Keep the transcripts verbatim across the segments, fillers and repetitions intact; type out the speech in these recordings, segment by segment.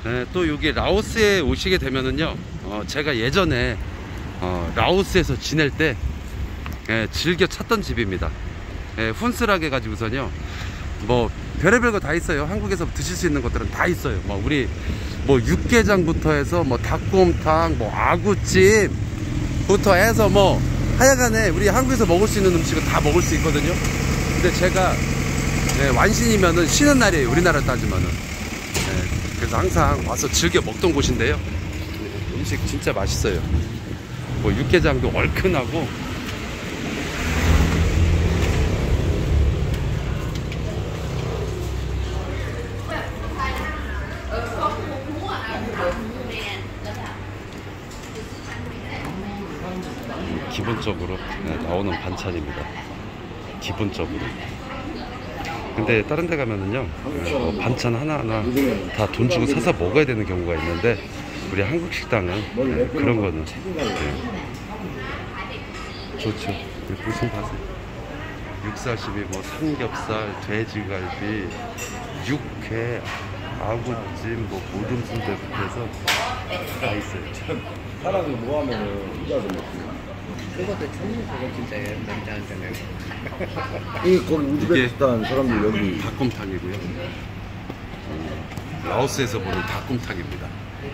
네, 또 여기 라오스에 오시게 되면은요, 어, 제가 예전에 어, 라오스에서 지낼 때 예, 즐겨 찾던 집입니다. 예, 훈스라게 가지고서는요, 뭐 별의별 거 다 있어요. 한국에서 드실 수 있는 것들은 다 있어요. 뭐 우리 뭐 육개장부터 해서 뭐 닭곰탕, 뭐 아구찜부터 해서 뭐 하여간에 우리 한국에서 먹을 수 있는 음식은 다 먹을 수 있거든요. 근데 제가 예, 완신이면은 쉬는 날이에요, 우리나라 따지면은. 예, 그래서 항상 와서 즐겨 먹던 곳인데요, 예, 음식 진짜 맛있어요. 뭐 육개장도 얼큰하고. 기본적으로 네, 나오는 반찬입니다. 기본적으로. 근데 다른 데 가면은요, 네, 뭐 반찬 하나하나 다 돈 주고 사서 먹어야 되는 경우가 있는데, 우리 한국 식당은 네, 그런 거는 네, 좋죠. 보시면 봐세요. 육사시미, 뭐 삼겹살, 돼지갈비, 육회, 아구찜, 뭐 모듬순대부터 해서 다 있어요. 사람이 뭐 하면은 이거 좀 먹습니다. 그것도 충분히 그거 진짜 남자한테는. 이 거기 우즈베키스탄 사람들 여기 닭곰탕이고요. 음, 라오스에서 보는 닭곰탕입니다.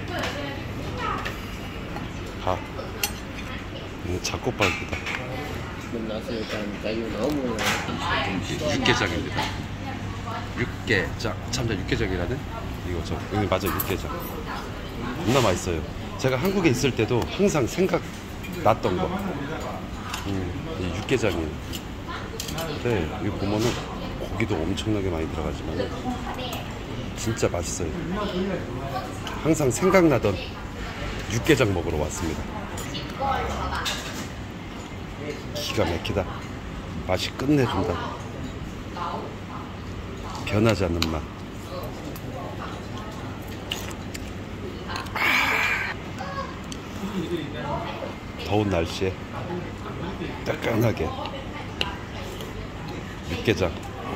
밥. 음, 잡곡밥이다. 지금 나서 일단 자기 너무 육개장입니다. 육개장. 참자 육개장이라는? 이거 저 여기 맞아, 육개장. 겁나 맛있어요. 제가 한국에 있을 때도 항상 생각 났던 거. 음, 이 육개장이에요. 근데 여기 보면은 고기도 엄청나게 많이 들어가지만 진짜 맛있어요. 항상 생각나던 육개장 먹으러 왔습니다. 기가 막히다. 맛이 끝내준다. 변하지 않는 맛. 더운 날씨에 따끈하게 육개장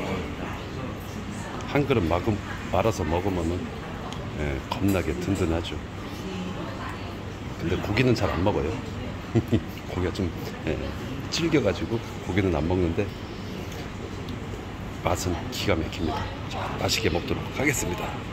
한 그릇 마금, 말아서 먹으면은 예, 겁나게 든든하죠. 근데 고기는 잘 안 먹어요. 고기가 좀 예, 질겨가지고 고기는 안 먹는데 맛은 기가 막힙니다. 자, 맛있게 먹도록 하겠습니다.